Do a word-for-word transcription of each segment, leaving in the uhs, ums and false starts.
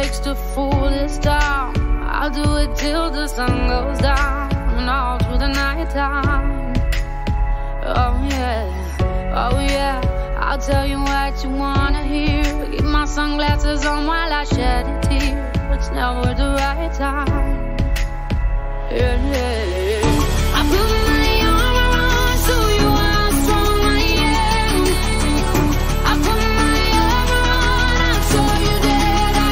takes to fool this town. I'll do it till the sun goes down and all through the night time. Oh yeah, oh yeah, I'll tell you what you wanna hear. Keep my sunglasses on while I shed a tear. It's never the right time. Yeah, yeah, yeah. I put my arm around so you how strong I am. I put my arm around and show you that I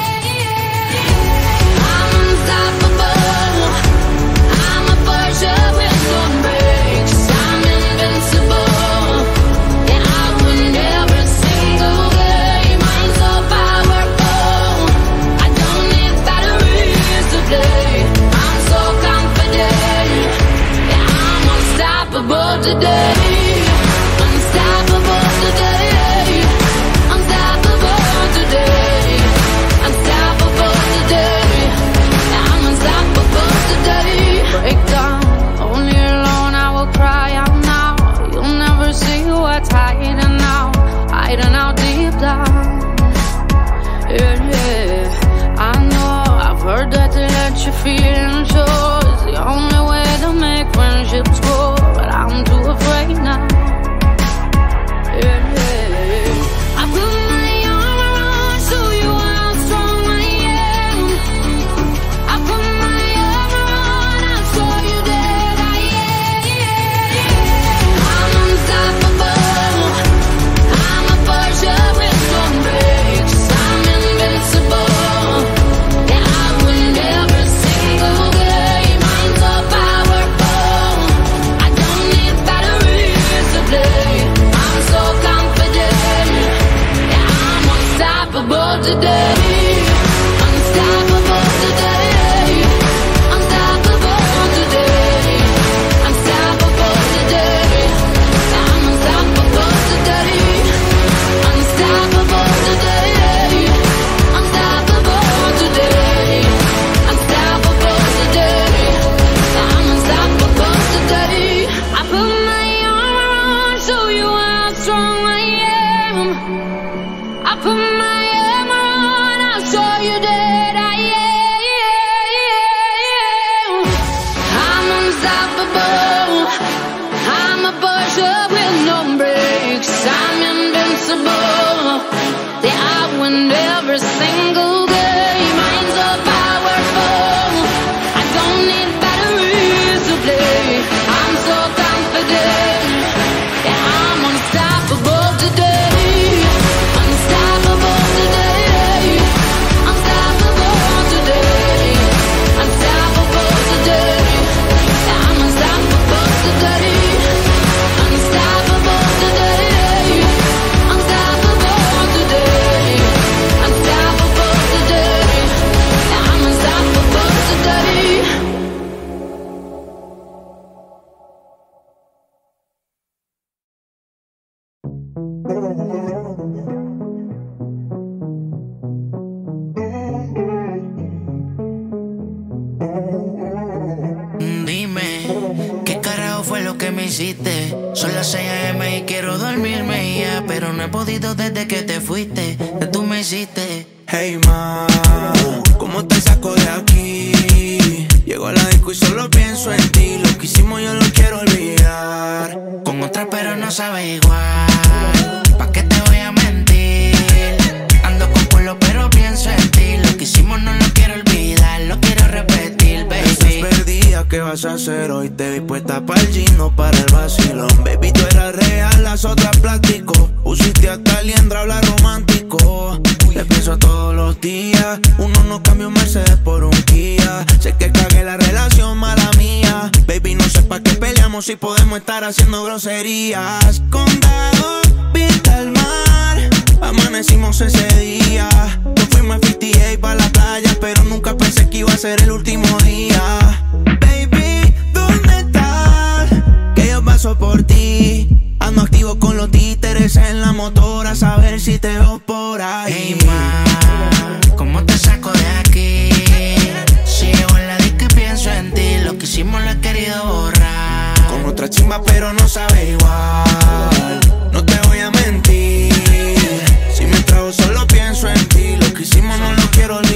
am. I'm unstoppable. I'm a Porsche with no brakes. I'm invincible. Yeah, I win every single game. I'm so powerful. I don't need batteries to play. I'm so confident. Yeah, I'm unstoppable today. Unstoppable today. Unstoppable today. Unstoppable today. Yeah, I'm unstoppable today. Break down, only alone I will cry out now. You'll never see what's hiding out, hiding out deep down. Yeah, yeah, I know, I've heard that to let you feel and show is the only way to make friendships grow, but I'm too afraid now. Yeah, yeah, I put my arm around so you how strong I am. I put my arm around and show you that I am. I'm unstoppable. I'm a Porsche with no brakes. I'm invincible. Yeah, I win every single game. I'm so powerful. I don't need batteries to play. I'm so confident. Yeah, I'm unstoppable today. Unstoppable today. Unstoppable today. Unstoppable today. Yeah, I'm unstoppable today. Unstoppable today. Unstoppable today. Unstoppable today. Yeah, I'm unstoppable today. I put my arm around, show you how strong I am. I put my arm around, I'll show you that I am. I'm unstoppable. I'm a Porsche with no brakes. I'm invincible. Yeah, I win every single game. I'm so powerful. I don't need batteries to play. I'm so confident. Yeah, I'm unstoppable today. Unstoppable today. Unstoppable today. Unstoppable today. Yeah, I'm unstoppable today. Unstoppable today. Unstoppable today. Unstoppable today. Yeah, I'm unstoppable today. Dime, ¿qué carajo fue lo que me hiciste? Son las seis a eme y quiero dormirme ya, pero no he podido desde que te fuiste. ¿Qué tú me hiciste? Hey ma, ¿cómo te saco de aquí? Llego a la disco y solo pienso en ti. Lo que hicimos yo lo quiero olvidar. Con otra pero no sabe igual. ¿Pa' qué te voy a mentir? Ando con culo pero pienso en ti. Lo que hicimos no lo quiero olvidar, lo quiero repetir, baby. Estás perdida, ¿qué vas a hacer hoy? Te vi puesta para el gym, no para el vacilón. Baby, tú eras real, las otras plástico. Usiste hasta liendra, habla romántico. Te pienso todos los días. Uno no cambia un Mercedes por un Kia. Sé que cagué la relación, mala mía. Baby, no sé pa' qué peleamos si podemos estar haciendo groserías. Condado, vista al mar. Amanecimos ese día. Nos fuimos a cincuenta y ocho pa' la playa, pero nunca pensé que iba a ser el último día. Baby, ¿dónde estás? Que yo paso por ti. Ando activo con los títeres en la motora, a saber si te veo por ahí. Hey ma, ¿cómo te saco de aquí? Si llevo en la disco y pienso en ti. Lo que hicimos lo he querido borrar. Con otra chimba pero no sabe igual. No te voy a mentir. Si me trago solo pienso en ti. Lo que hicimos no lo quiero olvidar.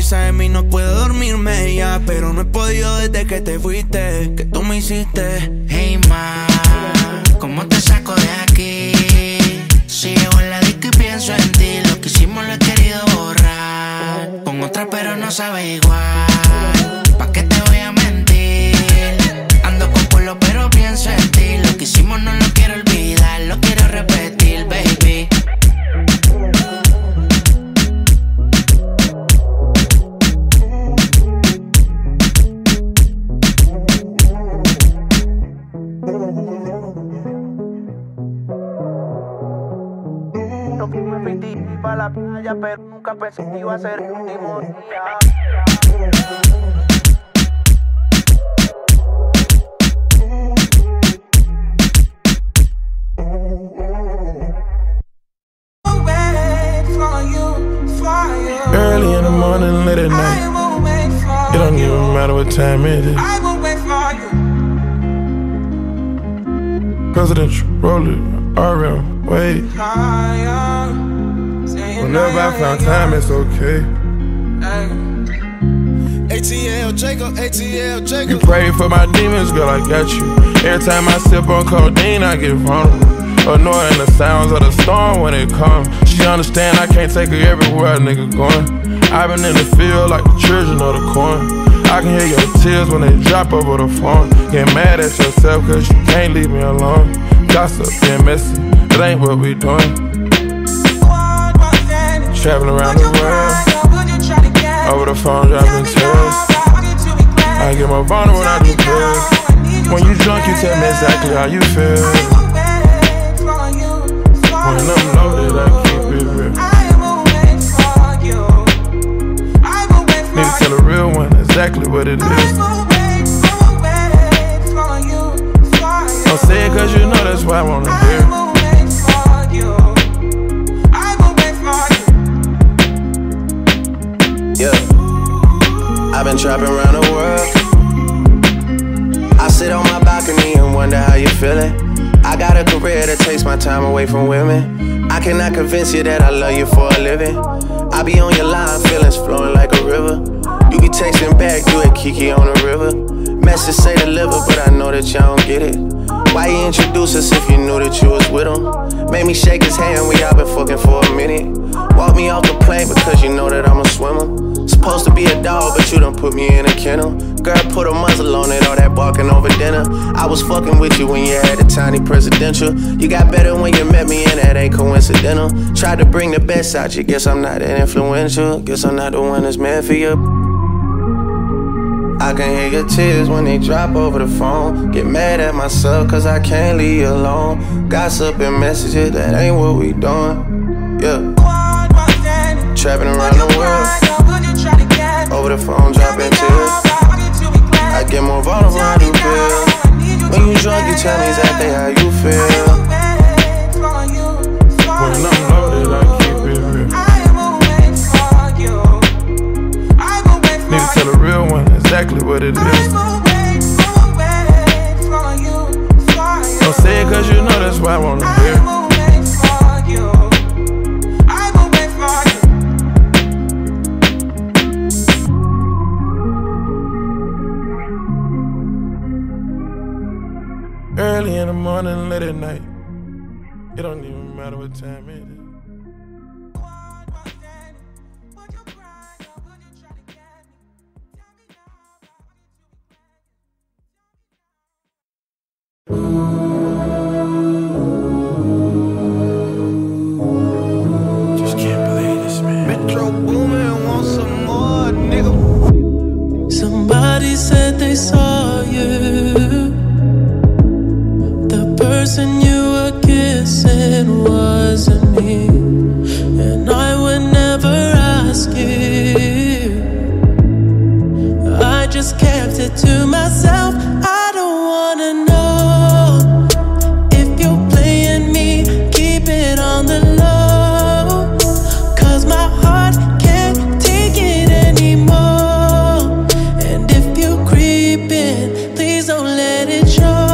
piensa en mí, no puedo dormirme ya. Pero no he podido desde que te fuiste, que tú me hiciste. Hey ma, ¿cómo te saco de aquí? Si llego en la disco y pienso en ti. Lo que hicimos lo he querido borrar con otra pero no sabe igual. ¿Pa' qué te voy a mentir? Ando con pueblo pero pienso en ti. Lo que hicimos no lo quiero olvidar, lo quiero repetir, baby. Yo fui muy fiti pa' la playa, pero nunca pensé que iba a ser el último día. Early in the morning, late at night. It don't even matter what time it is. Presidential, roll it, R M, wait. Whenever I found time, it's okay. A T L Jacob, A T L Jacob. You pray for my demons, girl, I got you. Every time I sip on codeine, I get vulnerable. Annoying the sounds of the storm when it comes. She understand I can't take her everywhere a nigga going. I've been in the field like the children of the corn. I can hear your tears when they drop over the phone. Get mad at yourself cause you can't leave me alone. Gossip and messy, that ain't what we doing. Traveling around the world, over the phone dropping tears. I get more vulnerable when I do pills. When you drunk you tell me exactly how you feel. When I'm loaded, I keep it real. Need to tell a real one exactly what it is. Don't say it cause you know that's why I wanna hear. Yeah, I've been trapping around the world. I sit on my balcony and wonder how you feeling. I got a career that takes my time away from women. I cannot convince you that I love you for a living. I be on your line, feelings flowing like a river. You be texting back, you at Kiki on the river. Message say deliver, but I know that y'all don't get it. Why you introduce us if you knew that you was with him? Made me shake his hand, we all been fucking for a minute. Walk me off the plane because you know that I'm a swimmer. Supposed to be a dog, but you done put me in a kennel. Girl, put a muzzle on it, all that barking over dinner. I was fucking with you when you had a tiny presidential. You got better when you met me, and that ain't coincidental. Tried to bring the best out you, guess I'm not that influential. Guess I'm not the one that's meant for you. I can hear your tears when they drop over the phone. Get mad at myself cause I can't leave you alone. Gossip and messages, that ain't what we doing. Yeah. Trapping around the world, over the phone dropping tears. I get more vulnerable when I do pills. When you drunk you tell me exactly how you feel. When I'm loaded I keep it real. Need to tell a real one exactly what it is. Don't say it cause you know that's why I wanna hear. Early in the morning, late at night. It don't even matter what time it is. Just can't believe this, man. Metro Boomin, want some more, nigga. Somebody said they saw you. The person you were kissing wasn't me, and I would never ask you. I just kept it to myself. I don't wanna know if you're playing me. Keep it on the low, cause my heart can't take it anymore. And if you creep in, please don't let it show.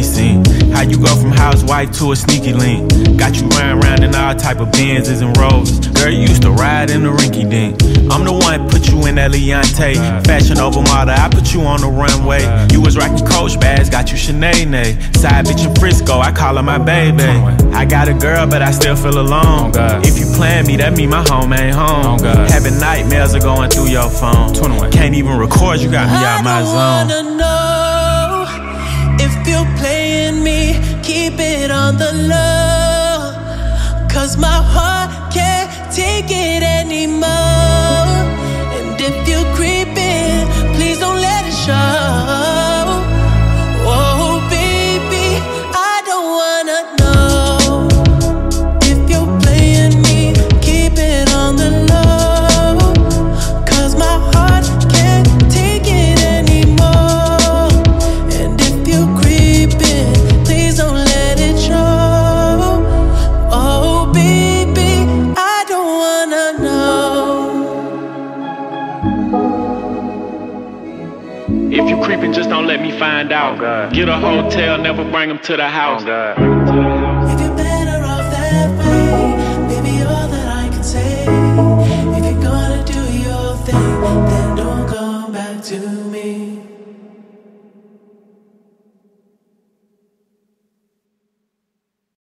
scene. How you go from housewife to a sneaky link. Got you riding around in all type of Benzes and Rolls. Girl, you used to ride in the rinky dink. I'm the one put you in that Leontay. Fashion over model, I put you on the runway. You was rocking Coach bags, got you Sinead. Side bitch in Frisco, I call her my baby. I got a girl, but I still feel alone. If you plan me, that mean my home ain't home. Having nightmares are going through your phone. Can't even record, you got me out my zone. I wanna know if you're playing me, keep it on the low. Cause my heart can't take it anymore. And if you're creeping, please don't let it show. Oh baby, I don't wanna know if you're playing me, keep it on the low. Cause my heart can't take it anymore. And if you're creeping, please don't let it show. Oh baby, I don't wanna know. If you creeping, just don't let me find out. Get a hotel, never bring them to the house.